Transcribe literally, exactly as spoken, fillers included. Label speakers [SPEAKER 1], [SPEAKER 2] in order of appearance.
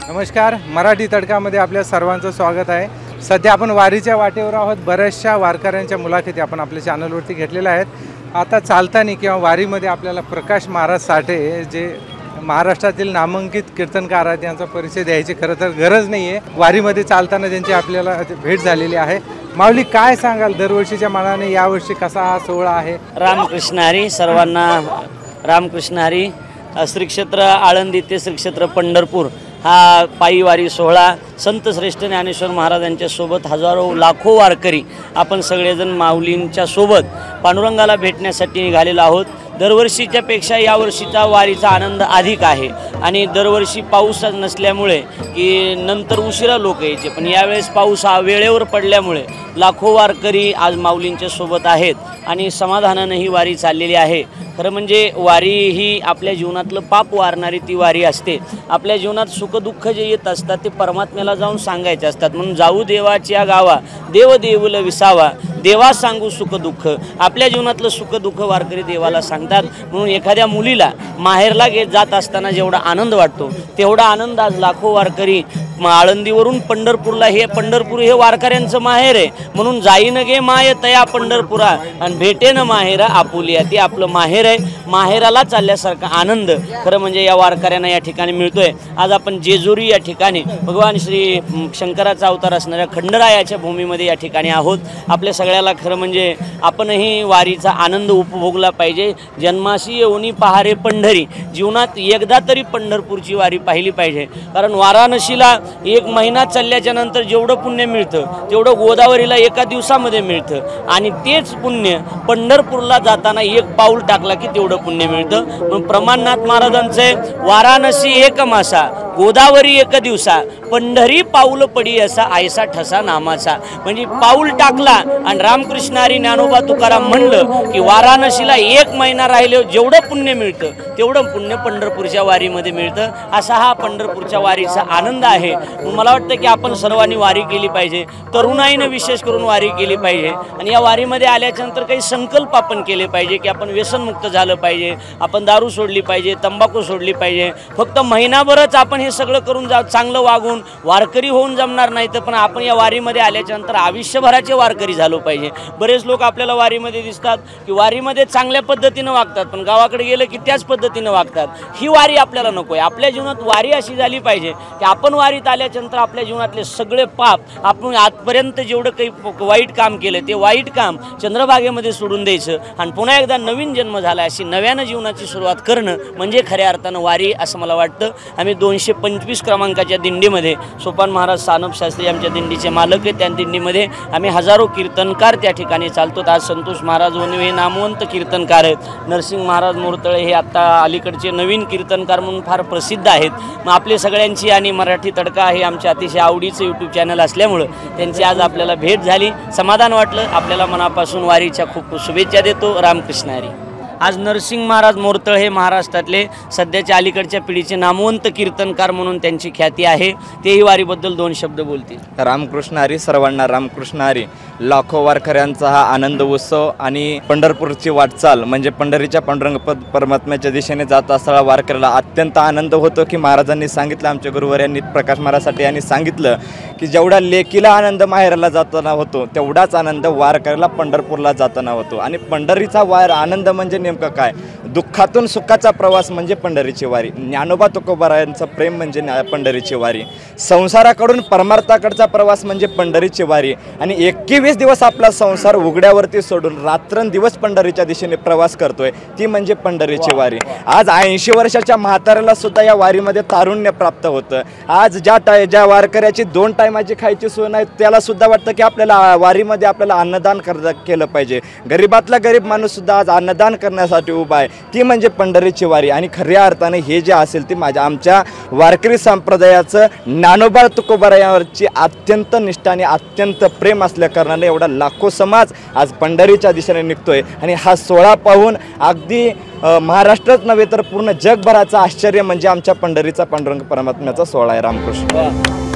[SPEAKER 1] नमस्कार, मराठी तडकामध्ये आपल्या सर्वांचं स्वागत आहे। सध्या आपण वारीच्या वाटेवर आहोत। बऱ्याचशा वारकऱ्यांच्या मुलाखती आपण आपल्या चॅनलवरती घेतलेल्या आहेत। आता चालताना किंवा वारीमध्ये आपल्याला प्रकाश महाराज साठे जे महाराष्ट्रातील नामांकित कीर्तनकार आहेत यांचा परिचय द्यायची खरं तर गरज नाही आहे। वारीमध्ये चालताना त्यांची आपल्याला भेट झालेली आहे। माऊली, काय सांगाल दरवर्षीच्या मानाने यावर्षी कसा हा सोहळा आहे?
[SPEAKER 2] रामकृष्ण हरी, सर्वांना रामकृष्ण हरी। श्री क्षेत्र आळंदी ते श्री क्षेत्र पंढरपूर हा पायी वारी सोहळा संत श्रेष्ठ ज्ञानेश्वर महाराजांच्या सोबत हजारो लाखो वारकरी आपण सगळेजण माऊलींच्या सोबत पांडुरंगाला भेटण्यासाठी निघालेलो आहोत। दरवर्षीच्या पेक्षा यावर्षीचा वारीचा आनंद अधिक आहे आणि दरवर्षी पाऊस नसल्यामुळे की नंतर उशिरा लोक यायचे, पण यावेळेस पाऊस हा वेळेवर पडल्यामुळे लाखो वारकरी आज माऊलींच्या सोबत आहेत आणि समाधानाने ही वारी चाललेली आहे। खरं म्हणजे वारी ही आपल्या जीवनातलं पाप वारणारी ती वारी असते। आपल्या जीवनात सुखदुःख जे येत असतात ते परमात्म्याला जाऊन सांगायचे असतात, म्हणून जाऊ देवाच्या गावा देव देऊल विसावा, देवा सांगू सुखदुःख। आपल्या जीवनातलं सुखदुःख वारकरी देवाला सांगतात। म्हणून एखाद्या मुलीला माहेरला गे जात असताना जेवढा आनंद वाटतो तेवढा आनंद आज लाखो वारकरी आळंदीवरून पंढरपूरला, हे पंढरपूर हे वारकऱ्यांचं माहेर आहे, म्हणून जाईन गे माय तया पंढरपुरा आणि भेटेन माहेरा आपुलिया, ते आपलं माहेर आहे। माहेराला चालल्यासारखा आनंद खरं म्हणजे या वारकऱ्यांना या ठिकाणी मिळतोय। आज आपण जेजुरी या ठिकाणी भगवान श्री शंकराचा अवतार असणाऱ्या खंडरायाच्या भूमीमध्ये या ठिकाणी आहोत। आपल्या सगळ्याला खरं म्हणजे आपणही वारीचा आनंद उपभोगला पाहिजे। जन्माशी येऊनी पहारे पंढरी, जीवनात एकदा तरी पंढरपूरची वारी पाहिली पाहिजे, कारण वाराणसीला एक महिना चालल्याच्या नंतर जेवढं पुण्य मिळतं तेवढं गोदावरीला एका दिवसामध्ये मिळतं आणि तेच पुण्य पंढरपूरला जाताना एक पाऊल टाकला की तेवढं पुण्य मिळतं। म्हणून प्रमाणनाथ महाराजांचे वाराणसी एक मासा, गोदावरी एक दिवसा, पंढरी पाऊल पडी असा आयसा ठसा नामाचा। म्हणजे पाऊल टाकला आणि रामकृष्ण हरी ज्ञानोबा तुकाराम म्हणलं की वाराणसीला एक महिना राहिले जेवढं पुण्य मिळतं तेवढं पुण्य पंढरपूरच्या वारीमध्ये मिळतं। असा हा पंढरपूरच्या वारीचा आनंद आहे। मला वाटतं की आपण सर्वांनी वारी केली पाहिजे, तरुणाईनं विशेष करून वारी केली पाहिजे आणि या वारीमध्ये आल्याच्यानंतर काही संकल्प आपण केले पाहिजे की आपण व्यसनमुक्त झालं पाहिजे, आपण दारू सोडली पाहिजे, तंबाखू सोडली पाहिजे। फक्त महिनाभरच आपण हे सगळं करून जा चांगलं वागून वारकरी होऊन जमणार नाही, तर पण आपण या वारीमध्ये आल्याच्यानंतर आयुष्यभराचे वारकरी झालो पाहिजे। बरेच लोक आपल्याला वारीमध्ये दिसतात की वारीमध्ये चांगल्या पद्धतीनं वागतात, पण गावाकडे गेलं की त्याच पद्धतीनं वागतात। ही वारी आपल्याला नको आहे। आपल्या जीवनात वारी अशी झाली पाहिजे की आपण वारीत आल्याच्यानंतर आपल्या जीवनातले सगळे पाप, आपण आजपर्यंत जेवढं काही वाईट काम केलं ते वाईट काम चंद्रभागेमध्ये सोडून द्यायचं आणि पुन्हा एकदा नवीन जन्म झाला अशी नव्यानं जीवनाची सुरुवात करणं म्हणजे खऱ्या अर्थानं वारी असं मला वाटतं। आम्ही दोनशे पंचवीस क्रमांकाच्या दिंडीमध्ये सोपान महाराज सानप शास्त्री आमच्या दिंडीचे मालक आहेत, त्या दिंडीमध्ये आम्ही हजारो कीर्तनकार त्या ठिकाणी चालतो। आज संतोष महाराज वनवे हे नामवंत कीर्तनकार आहेत, नरसिंग महाराज मोरतळे हे आत्ता अलीकडचे नवीन कीर्तनकार म्हणून फार प्रसिद्ध आहेत। मग आपले सगळ्यांची आणि मराठी तडका हे आमच्या अतिशय आवडीचं यूट्यूब चॅनल असल्यामुळं त्यांची आज आपल्याला भेट झाली, समाधान वाटलं। आपल्याला मनापासून वारीच्या खूप खूप शुभेच्छा देतो। रामकृष्ण हरी। आज नरसिंग महाराज मोरतळे हे महाराष्ट्रातले सध्याच्या अलीकडच्या पिढीचे नामवंत कीर्तनकार म्हणून त्यांची ख्याती आहे, तेही वारीबद्दल दोन शब्द बोलतील।
[SPEAKER 3] रामकृष्ण हरी, सर्वांना रामकृष्ण हरी। लाखो वारकऱ्यांचा हा आनंद उत्सव आणि पंढरपूरची वाटचाल म्हणजे पंढरीच्या पांडुरंग परमात्म्याच्या दिशेने जात असताना वारकऱ्याला अत्यंत आनंद होतो की महाराजांनी सांगितलं, आमच्या गुरुवर्यांनी प्रकाश महाराजसाठी यांनी सांगितलं की जेवढा लेकीला आनंद माहेराला जाताना होतो तेवढाच आनंद वारकऱ्याला पंढरपूरला जाताना होतो। आणि पंढरीचा वार आनंद म्हणजे नेमकं काय? दुःखातून सुखाचा प्रवास म्हणजे पंढरीची वारी। ज्ञानोबा तुकोबारायांचं प्रेम म्हणजे पंढरीची वारी। संसाराकडून परमार्थाकडचा प्रवास म्हणजे पंढरीची वारी। आणि एकवीस दिवस आपला संसार उघड्यावरती सोडून रात्रंदिवस पंढरीच्या दिशेने प्रवास करतोय, ती म्हणजे पंढरीची वारी। आज ऐंशी वर्षाच्या म्हाताऱ्याला सुद्धा या वारीमध्ये तारुण्य प्राप्त होतं। आज ज्या टाय ज्या वारकऱ्याची दोन टायमाची खायची सोय नाही त्याला सुद्धा वाटतं की आपल्याला वारीमध्ये आपल्याला अन्नदान कर केलं पाहिजे। गरीबातला गरीब माणूस सुद्धा आज अन्नदान करण्यासाठी उभा आहे, ती म्हणजे पंढरीची वारी। आणि खऱ्या अर्थाने हे जे असेल ते माझ्या आमच्या वारकरी संप्रदायाचं ज्ञानोबा तुकोबारायांवरची अत्यंत निष्ठा आणि अत्यंत प्रेम असल्या कारणाने एवढा लाखो समाज आज पंढरीच्या दिशेने निघतोय। आणि हा सोहळा पाहून अगदी महाराष्ट्रच नव्हे तर पूर्ण जगभराचं आश्चर्य म्हणजे आमच्या पंढरीचा पांडुरंग परमात्म्याचा सोहळा आहे। रामकृष्ण।